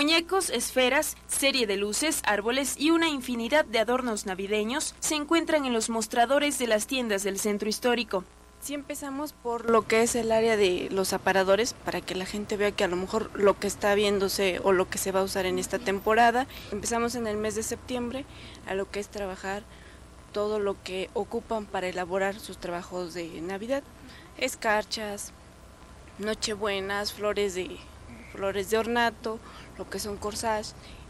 Muñecos, esferas, serie de luces, árboles y una infinidad de adornos navideños se encuentran en los mostradores de las tiendas del centro histórico. Sí, empezamos por lo que es el área de los aparadores, para que la gente vea que a lo mejor lo que está viéndose o lo que se va a usar en esta temporada. Empezamos en el mes de septiembre a lo que es trabajar todo lo que ocupan para elaborar sus trabajos de Navidad. Escarchas, nochebuenas, flores de ornato, lo que son corsage,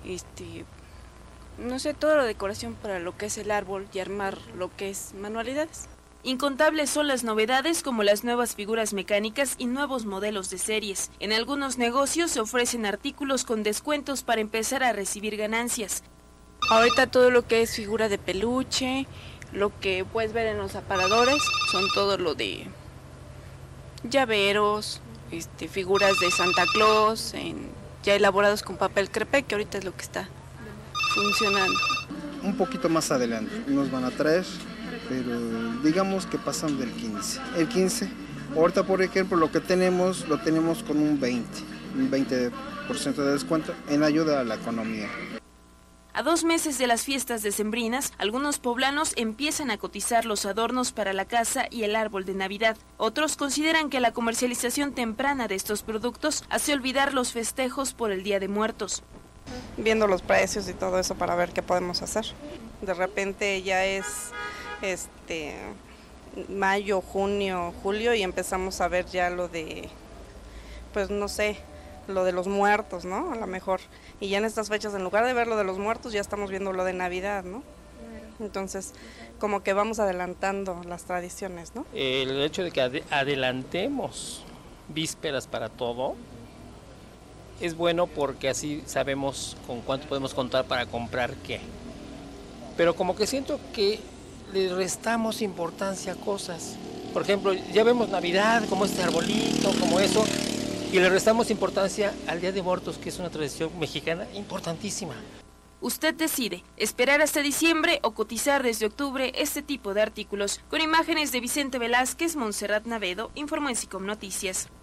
no sé, toda la decoración para lo que es el árbol y armar lo que es manualidades. Incontables son las novedades como las nuevas figuras mecánicas y nuevos modelos de series. En algunos negocios se ofrecen artículos con descuentos para empezar a recibir ganancias. Ahorita todo lo que es figura de peluche, lo que puedes ver en los aparadores, son todo lo de llaveros, figuras de Santa Claus, ya elaborados con papel crepé, que ahorita es lo que está funcionando. Un poquito más adelante nos van a traer, pero digamos que pasan del 15. El 15, ahorita por ejemplo lo tenemos con un 20% de descuento en ayuda a la economía. A 2 meses de las fiestas decembrinas, algunos poblanos empiezan a cotizar los adornos para la casa y el árbol de Navidad. Otros consideran que la comercialización temprana de estos productos hace olvidar los festejos por el Día de Muertos. Viendo los precios y todo eso para ver qué podemos hacer. De repente ya es mayo, junio, julio y empezamos a ver ya lo de, pues no sé, lo de los muertos, ¿no? A lo mejor. Y ya en estas fechas, en lugar de ver lo de los muertos, ya estamos viendo lo de Navidad, ¿no? Entonces, como que vamos adelantando las tradiciones, ¿no? El hecho de que adelantemos vísperas para todo es bueno porque así sabemos con cuánto podemos contar para comprar qué. Pero como que siento que le restamos importancia a cosas. Por ejemplo, ya vemos Navidad, como este arbolito, como eso, y le restamos importancia al Día de Muertos, que es una tradición mexicana importantísima. Usted decide, esperar hasta diciembre o cotizar desde octubre este tipo de artículos. Con imágenes de Vicente Velázquez, Montserrat Navedo, informó en SICOM Noticias.